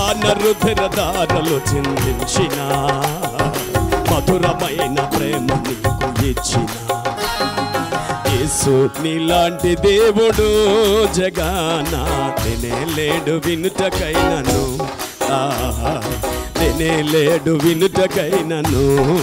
ప్రాణ రుధిర దారలు చిందించిన మధురమైన ప్రేమ నీకు ఇచ్చిన యేసు నీలాంటి దేవుడు జగాన నేనే లేడు వినుటకైనను నేనే లేడు వినుటకైనను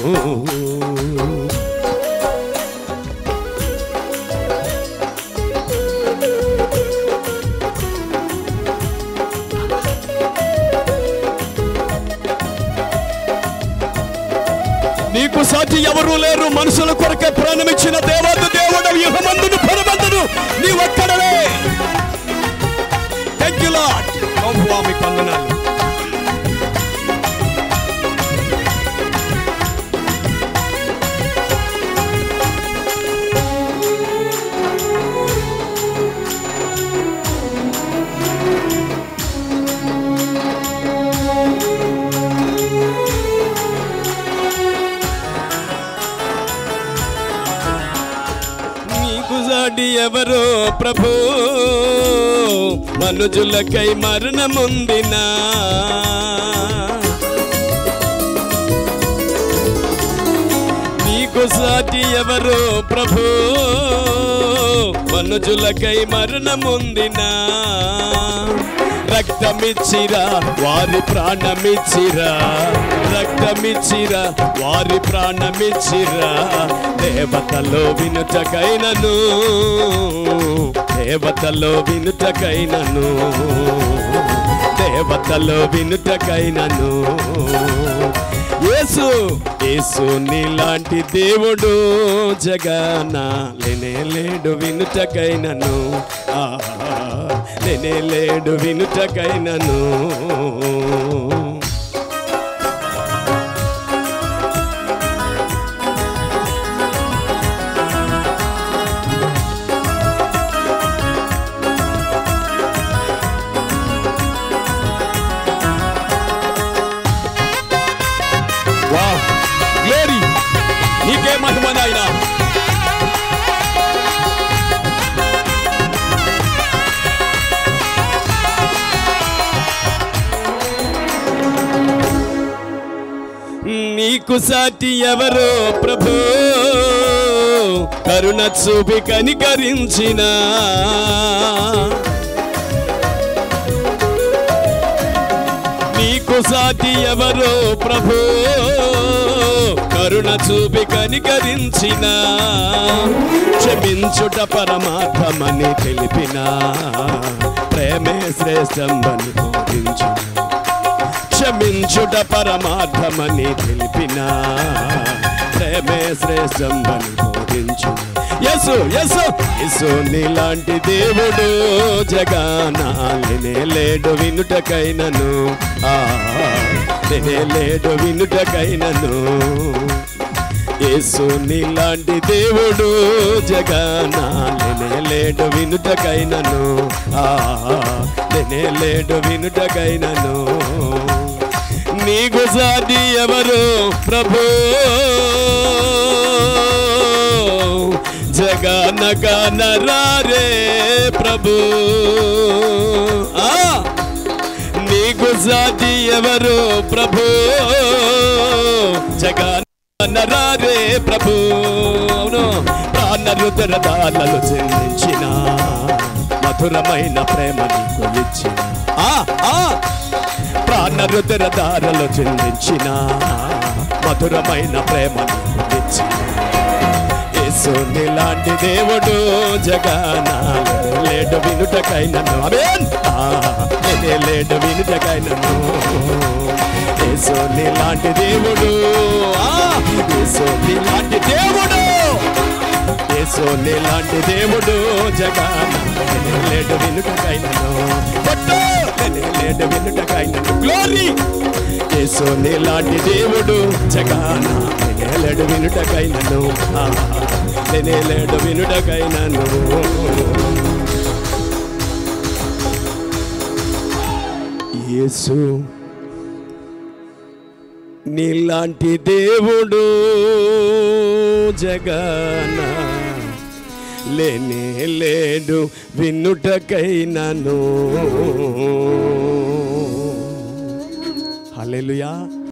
నీకు సాటి ఎవరు లేరు మనుషుల కొరకే ప్రాణమిచ్చిన దేవాది దేవుడు యుగమందును పరమందును నీ ఒక్కడవే థాంక్ యూ లార్డ్ ప్రభువా మీకు వందనాలు ఎవరో ప్రభు మనుజులకై మరణముందినా నీకు సాటి ఎవరో ప్రభు మనుజులకై మరణముందినా రక్తమిచ్చిరా వారి ప్రాణమిచ్చిరా రక్తమిచ్చిరా వారి ప్రాణమిచ్చిరా దేవతలో వినుటకైనను దేవతలో వినుటకైనను దేవతలో వినుటకైనను యేసు యేసు నీలాంటి దేవుడు జగాన లేనే లేడు వినుటకైనను లేనే లేడు వినుటకైనను నీకే మహిమ నాయనా నీకు సాటి ఎవరో ప్రభు కరుణ చూపి కనికరించిన నీకు సాటి ఎవరో ప్రభు కరుణ చూపి కనికరించిన క్షమించుట పరమార్థమని తెలిపిన ప్రేమే శ్రేష్టమని బోధించిన క్షమించుట పరమార్థమని తెలిపిన ప్రేమే శ్రేష్టమని బోధించిన యేసు యేసు యేసు నీలాంటి దేవుడు జగాన లేనే లేడు వినుటకైనను లేనే లేడు వినుటకైనను యేసు నీలాంటి దేవుడు జగాన లేనే లేడు వినుటకైనను లేనే లేడు వినుటకైనను నీకు సాటి ఎవరు ప్రభు జగాన కానరారే ప్రభు నీకు సాటి ఎవరు ప్రభు జగానరారే ప్రభు అవును ప్రాణ రుధిర దారలు చెందించిన మధురమైన ప్రేమ నీకు ఇచ్చిన ప్రాణ రుధిర దారలు చెందించిన మధురమైన ప్రేమ నీకు ఇచ్చిన యేసు నీలాంటి దేవుడు జగాన లేడు వినుటకైనను ఆమేన్ నేనే లేడు వినుటకైనను యేసు నీలాంటి దేవుడు యేసు నీలాంటి దేవుడు యేసు నీలాంటి దేవుడు జగాన లేడు వినుటకైనను లేడు వినుటకైనను గ్లోరీ యేసు నీలాంటి దేవుడు జగాన లేడు వినుటకైనను లేడు వినుటకైనను యేసు నీలాంటి దేవుడు జగాన లేనే లేడు వినుటకైనను హల్లెలూయా.